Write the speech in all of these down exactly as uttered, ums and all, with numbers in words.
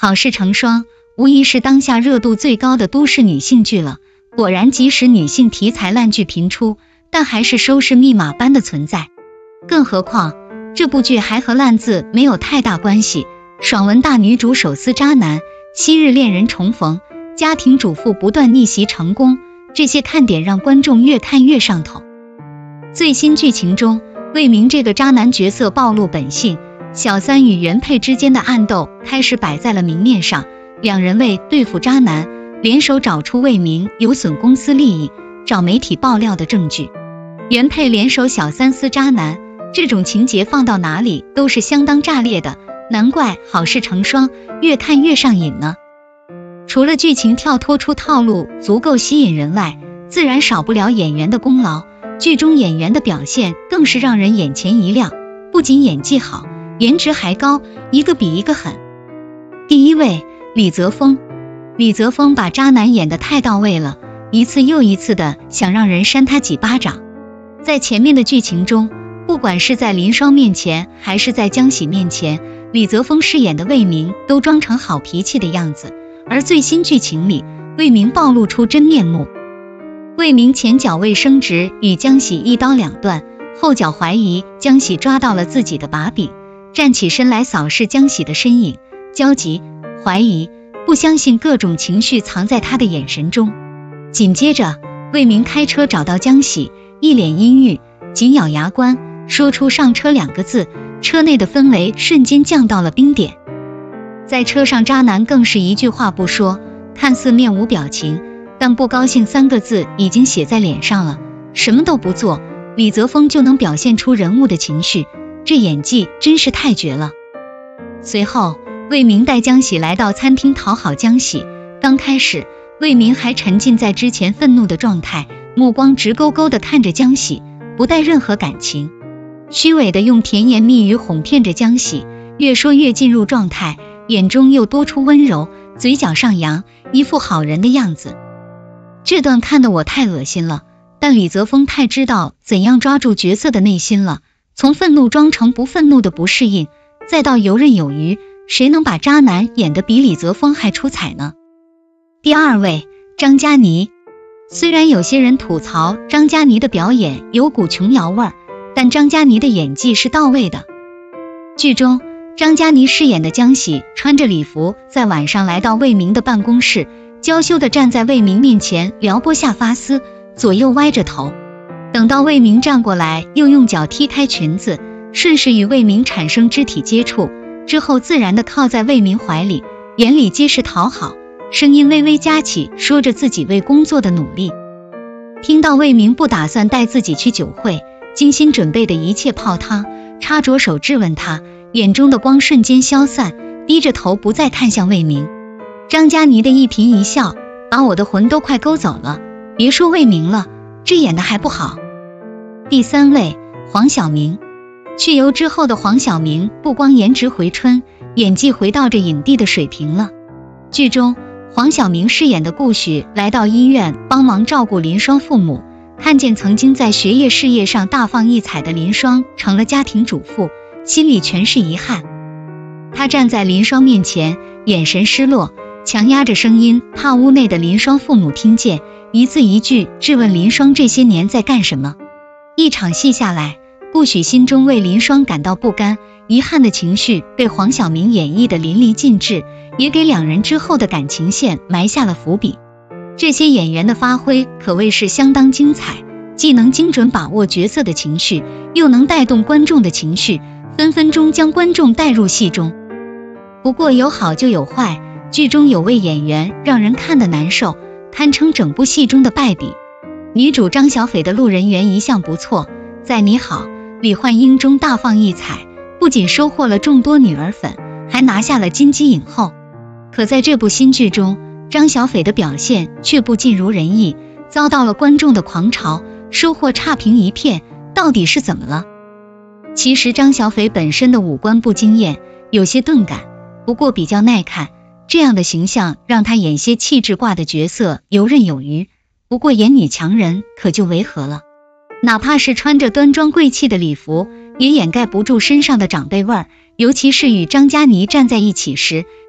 好事成双无疑是当下热度最高的都市女性剧了。果然，即使女性题材烂剧频出，但还是收视密码般的存在。更何况这部剧还和烂字没有太大关系，爽文大女主手撕渣男，昔日恋人重逢，家庭主妇不断逆袭成功，这些看点让观众越看越上头。最新剧情中，魏明这个渣男角色暴露本性，小三与原配之间的暗斗开始摆在了明面上，两人为对付渣男，联手找出魏明有损公司利益、找媒体爆料的证据。原配联手小三撕渣男，这种情节放到哪里都是相当炸裂的，难怪好事成双，越看越上瘾呢。除了剧情跳脱出套路足够吸引人外，自然少不了演员的功劳。剧中演员的表现更是让人眼前一亮，不仅演技好，颜值还高，一个比一个狠。第一位，李泽锋。李泽锋把渣男演得太到位了，一次又一次的想让人扇他几巴掌。在前面的剧情中，不管是在林双面前还是在江喜面前，李泽锋饰演的魏明都装成好脾气的样子，而最新剧情里，魏明暴露出真面目。魏明前脚未升职，与江喜一刀两断，后脚怀疑江喜抓到了自己的把柄，站起身来扫视江喜的身影，焦急、怀疑、不相信各种情绪藏在他的眼神中。紧接着，魏明开车找到江喜，一脸阴郁，紧咬牙关，说出上车两个字，车内的氛围瞬间降到了冰点。在车上，渣男更是一句话不说，看似面无表情，但不高兴三个字已经写在脸上了。什么都不做，李泽锋就能表现出人物的情绪，这演技真是太绝了。随后，魏明带江喜来到餐厅讨好江喜，刚开始魏明还沉浸在之前愤怒的状态，目光直勾勾地看着江喜，不带任何感情，虚伪地用甜言蜜语哄骗着江喜，越说越进入状态，眼中又多出温柔，嘴角上扬，一副好人的样子。这段看得我太恶心了，但李泽锋太知道怎样抓住角色的内心了，从愤怒装成不愤怒的不适应，再到游刃有余，谁能把渣男演得比李泽锋还出彩呢？第二位，张嘉倪。虽然有些人吐槽张嘉倪的表演有股琼瑶味儿，但张嘉倪的演技是到位的。剧中，张嘉倪饰演的江喜穿着礼服，在晚上来到魏明的办公室，娇羞地站在魏明面前撩拨下发丝，左右歪着头。等到魏明站过来，又用脚踢开裙子，顺势与魏明产生肢体接触，之后自然地靠在魏明怀里，眼里皆是讨好，声音微微夹起，说着自己为工作的努力。听到魏明不打算带自己去酒会，精心准备的一切泡汤，插着手质问他，眼中的光瞬间消散，低着头不再看向魏明。张嘉倪的一颦一笑，把我的魂都快勾走了，别说魏明了，这演的还不好。第三位，黄晓明。去油之后的黄晓明不光颜值回春，演技回到这影帝的水平了。剧中，黄晓明饰演的顾许来到医院帮忙照顾林双父母，看见曾经在学业事业上大放异彩的林双成了家庭主妇，心里全是遗憾。他站在林双面前，眼神失落，强压着声音，怕屋内的林双父母听见，一字一句质问林双这些年在干什么。一场戏下来，顾许心中为林双感到不甘，遗憾的情绪被黄晓明演绎的淋漓尽致，也给两人之后的感情线埋下了伏笔。这些演员的发挥可谓是相当精彩，既能精准把握角色的情绪，又能带动观众的情绪，分分钟将观众带入戏中。不过有好就有坏，剧中有位演员让人看得难受，堪称整部戏中的败笔。女主张小斐的路人缘一向不错，在你好，李焕英中大放异彩，不仅收获了众多女儿粉，还拿下了金鸡影后。可在这部新剧中，张小斐的表现却不尽如人意，遭到了观众的狂潮，收获差评一片，到底是怎么了？其实张小斐本身的五官不惊艳，有些钝感，不过比较耐看，这样的形象让她演些气质挂的角色游刃有余，不过演女强人可就违和了。哪怕是穿着端庄贵气的礼服，也掩盖不住身上的长辈味儿，尤其是与张嘉倪站在一起时，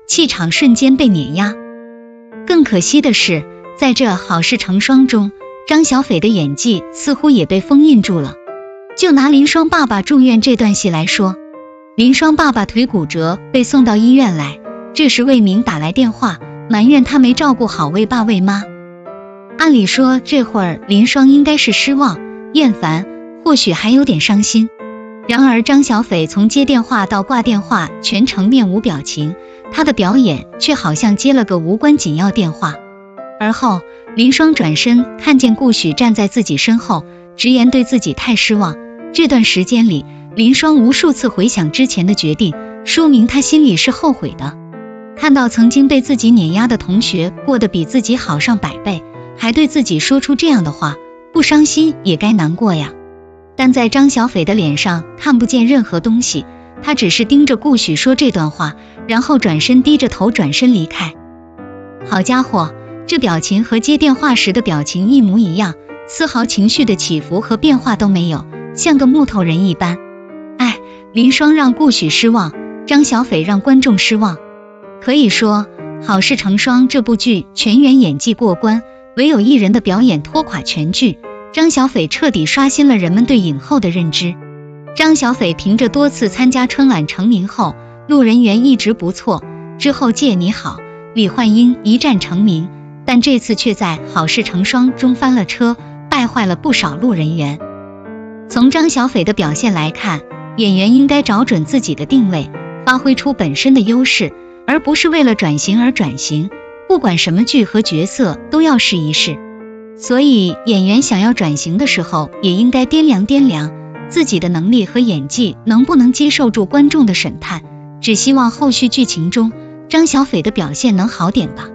气场瞬间被碾压。更可惜的是，在这好事成双中，张小斐的演技似乎也被封印住了。就拿林双爸爸住院这段戏来说，林双爸爸腿骨折被送到医院来，这时魏明打来电话，埋怨他没照顾好魏爸魏妈。按理说这会儿林双应该是失望、厌烦，或许还有点伤心。然而张小斐从接电话到挂电话全程面无表情，他的表演却好像接了个无关紧要电话。而后林双转身看见顾许站在自己身后，直言对自己太失望。这段时间里，林双无数次回想之前的决定，说明他心里是后悔的。看到曾经被自己碾压的同学过得比自己好上百倍，还对自己说出这样的话，不伤心也该难过呀。但在张小斐的脸上看不见任何东西，他只是盯着顾许说这段话，然后转身低着头转身离开。好家伙，这表情和接电话时的表情一模一样，丝毫情绪的起伏和变化都没有，像个木头人一般。哎，林双让顾许失望，张小斐让观众失望。可以说好事成双这部剧全员演技过关，唯有一人的表演拖垮全剧。张小斐彻底刷新了人们对影后的认知。张小斐凭着多次参加春晚成名后，路人缘一直不错，之后借你好、李焕英一战成名，但这次却在好事成双中翻了车，败坏了不少路人缘。从张小斐的表现来看，演员应该找准自己的定位，发挥出本身的优势，而不是为了转型而转型，不管什么剧和角色都要试一试。所以演员想要转型的时候，也应该掂量掂量自己的能力和演技能不能接受住观众的审判。只希望后续剧情中张小斐的表现能好点吧。